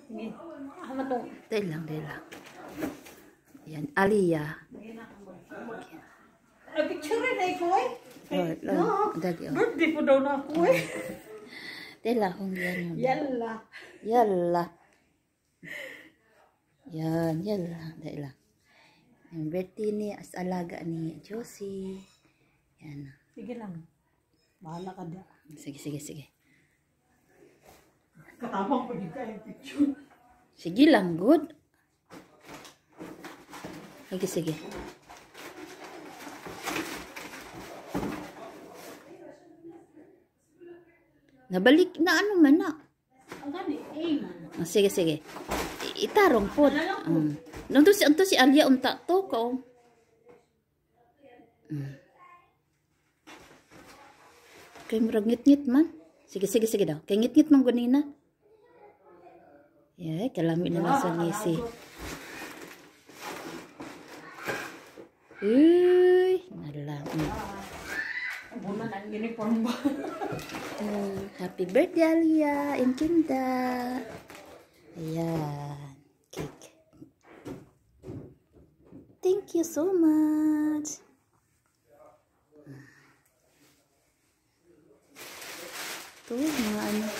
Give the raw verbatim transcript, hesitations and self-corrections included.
Sige. Ano to? Dahil lang, dahil lang. Yan, Aliyah. Ay, picture rin eh ko eh. Oh, No. dali, oh. Birthday po daw na ako eh. Dahil lang, kung yan. Yalla. Yalla. Yan, yalla. Dahil lang. Yung birthday ni as alaga ni Josie. Yan. Sige lang. Bahala ka da. Sige, sige, sige. Katabang pa yung kaya picture. Sige lang, good. Sige, sige. Nabalik na ano man na. Ang gani, eh man. Oh, sige, sige. I- Itarong po. Um. Nandun si, anto si Alia unta to ko. Mm. Kay murag ngit-ngit man. Sige, sige, sige daw. Kay ngit-ngit man gunina. Yeah, kalami na lang sa ngisi. Uy, nalang. Mm. Bulan ang uniform ba? Uh, happy birthday, Alia. Inkinda. Ayan. Cake. Thank you so much. Ito, mga ano.